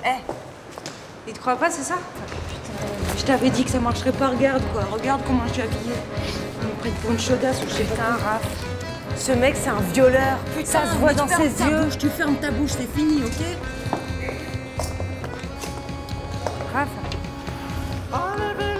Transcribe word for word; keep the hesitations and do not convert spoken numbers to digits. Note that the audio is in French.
Eh, il te croit pas, c'est ça? Putain, je t'avais dit que ça marcherait pas, regarde quoi. Regarde comment je suis habillée. On me prenne pour une chaudasse ou je sais pas. Putain, Raph. Ce mec, c'est un violeur. Putain, ça se voit dans ses yeux. Bouche, tu fermes ta bouche, c'est fini, ok? Raph.